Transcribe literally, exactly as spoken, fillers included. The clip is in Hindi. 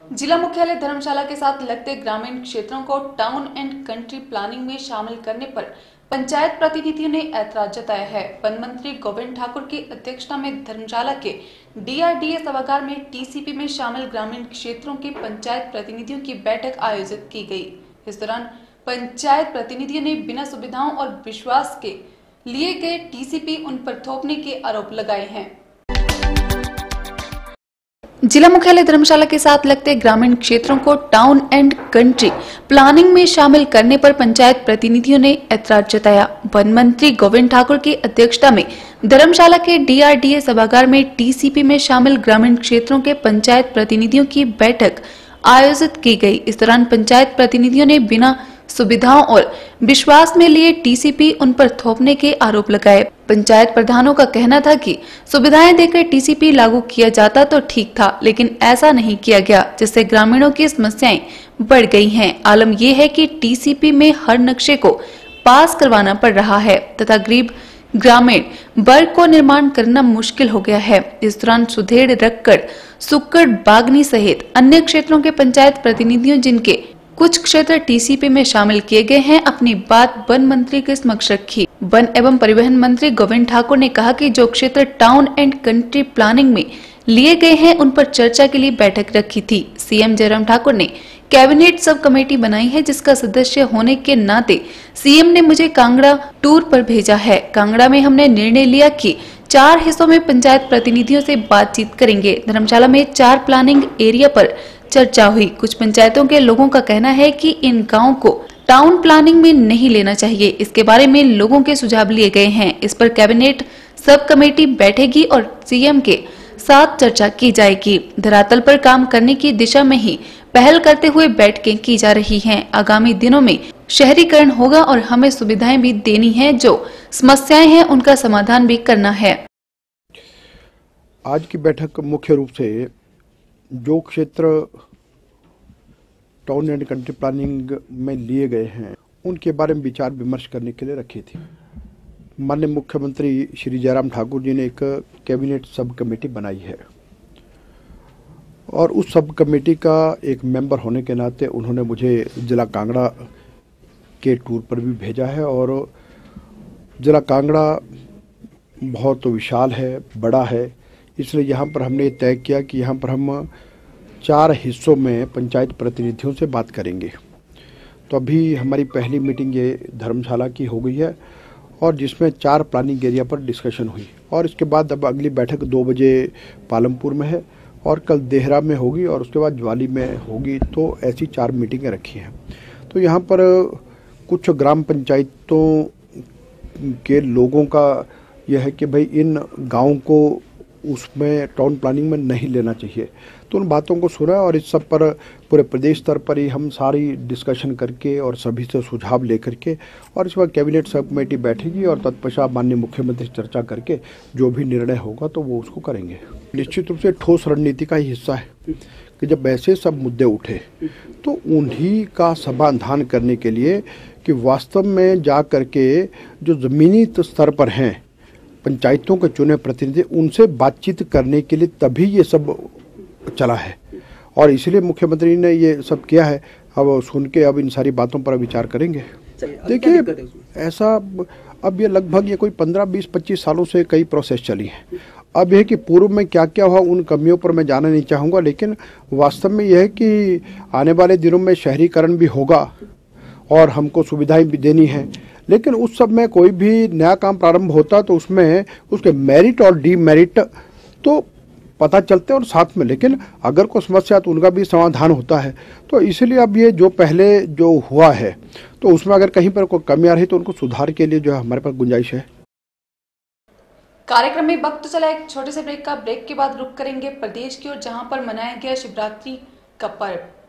जिला मुख्यालय धर्मशाला के साथ लगते ग्रामीण क्षेत्रों को टाउन एंड कंट्री प्लानिंग में शामिल करने पर पंचायत प्रतिनिधियों ने ऐतराज जताया है। वन मंत्री गोविंद ठाकुर की अध्यक्षता में धर्मशाला के डीआरडीए सभागार में टीसीपी में शामिल ग्रामीण क्षेत्रों के पंचायत प्रतिनिधियों की बैठक आयोजित की गई। इस दौरान पंचायत प्रतिनिधियों ने बिना सुविधाओं और विश्वास के लिए गए टीसीपी उन पर थोपने के आरोप लगाए हैं। जिला मुख्यालय धर्मशाला के साथ लगते ग्रामीण क्षेत्रों को टाउन एंड कंट्री प्लानिंग में शामिल करने पर पंचायत प्रतिनिधियों ने ऐतराज जताया। वन मंत्री गोविंद ठाकुर की अध्यक्षता में धर्मशाला के डीआरडीए सभागार में टीसीपी में शामिल ग्रामीण क्षेत्रों के पंचायत प्रतिनिधियों की बैठक आयोजित की गई। इस दौरान पंचायत प्रतिनिधियों ने बिना सुविधाओं और विश्वास में लिए टीसीपी उन पर थोपने के आरोप लगाए। पंचायत प्रधानों का कहना था कि सुविधाएं देकर टीसीपी लागू किया जाता तो ठीक था, लेकिन ऐसा नहीं किया गया, जिससे ग्रामीणों की समस्याएं बढ़ गई हैं। आलम यह है कि टीसीपी में हर नक्शे को पास करवाना पड़ रहा है तथा गरीब ग्रामीण वर्ग को निर्माण करना मुश्किल हो गया है। इस दौरान सुधेड़, रक्कड़, सुक्कड़, बागनी सहित अन्य क्षेत्रों के पंचायत प्रतिनिधियों, जिनके कुछ क्षेत्र टीसीपी में शामिल किए गए हैं, अपनी बात वन मंत्री के समक्ष रखी। वन एवं परिवहन मंत्री गोविंद ठाकुर ने कहा कि जो क्षेत्र टाउन एंड कंट्री प्लानिंग में लिए गए हैं, उन पर चर्चा के लिए बैठक रखी थी। सीएम जयराम ठाकुर ने कैबिनेट सब कमेटी बनाई है, जिसका सदस्य होने के नाते सीएम ने मुझे कांगड़ा टूर पर भेजा है। कांगड़ा में हमने निर्णय लिया कि चार हिस्सों में पंचायत प्रतिनिधियों से बातचीत करेंगे। धर्मशाला में चार प्लानिंग एरिया पर चर्चा हुई। कुछ पंचायतों के लोगों का कहना है कि इन गांवों को टाउन प्लानिंग में नहीं लेना चाहिए। इसके बारे में लोगों के सुझाव लिए गए हैं। इस पर कैबिनेट सब कमेटी बैठेगी और सीएम के साथ चर्चा की जाएगी। धरातल पर काम करने की दिशा में ही पहल करते हुए बैठकें की जा रही हैं। आगामी दिनों में शहरीकरण होगा और हमें सुविधाएं भी देनी है, जो समस्याएं हैं उनका समाधान भी करना है। आज की बैठक मुख्य रूप से जो क्षेत्र टाउन एंड कंट्री प्लानिंग में लिए गए हैं, उनके बारे में विचार विमर्श करने के लिए रखी थी। माननीय मुख्यमंत्री श्री जयराम ठाकुर जी ने एक कैबिनेट सब कमेटी बनाई है और उस सब कमेटी का एक मेंबर होने के नाते उन्होंने मुझे जिला कांगड़ा के टूर पर भी भेजा है। और जिला कांगड़ा बहुत विशाल है, बड़ा है, इसलिए यहाँ पर हमने तय किया कि यहाँ पर हम चार हिस्सों में पंचायत प्रतिनिधियों से बात करेंगे। तो अभी हमारी पहली मीटिंग ये धर्मशाला की हो गई है और जिसमें चार प्लानिंग एरिया पर डिस्कशन हुई और इसके बाद अब अगली बैठक दो बजे पालमपुर में है और कल देहरा में होगी और उसके बाद ज्वाली में होगी। तो ऐसी चार मीटिंगें रखी हैं। तो यहाँ पर कुछ ग्राम पंचायतों के लोगों का यह है कि भाई इन गाँव को उसमें टाउन प्लानिंग में नहीं लेना चाहिए। तो उन बातों को सुना और इस सब पर पूरे प्रदेश स्तर पर ही हम सारी डिस्कशन करके और सभी से सुझाव लेकर के और इस बार कैबिनेट सब कमेटी बैठेगी और तत्पश्चात माननीय मुख्यमंत्री चर्चा करके जो भी निर्णय होगा तो वो उसको करेंगे। निश्चित रूप से ठोस रणनीति का ही हिस्सा है कि जब ऐसे सब मुद्दे उठे तो उन्हीं का समाधान करने के लिए कि वास्तव में जा करके जो ज़मीनी स्तर पर हैं पंचायतों के चुने प्रतिनिधि, उनसे बातचीत करने के लिए तभी ये सब चला है और इसलिए मुख्यमंत्री ने ये सब किया है। अब सुन के अब इन सारी बातों पर विचार करेंगे। देखिए, ऐसा अब ये लगभग ये कोई पंद्रह बीस पच्चीस सालों से कई प्रोसेस चली है। अब यह कि पूर्व में क्या क्या हुआ उन कमियों पर मैं जाना नहीं चाहूँगा, लेकिन वास्तव में यह है कि आने वाले दिनों में शहरीकरण भी होगा और हमको सुविधाएं भी देनी है। लेकिन उस सब में कोई भी नया काम प्रारंभ होता तो उसमें उसके मेरिट और डीमेरिट तो पता चलते हैं और साथ में, लेकिन अगर कोई समस्या तो उनका भी समाधान होता है। तो इसलिए अब ये जो पहले जो हुआ है तो उसमें अगर कहीं पर कोई कमी आ रही तो उनको सुधार के लिए जो है हमारे पास गुंजाइश है। कार्यक्रम में वक्त चला एक छोटे से ब्रेक का। ब्रेक के बाद रुक करेंगे प्रदेश की ओर, जहां पर मनाया गया शिवरात्रि का पर्व।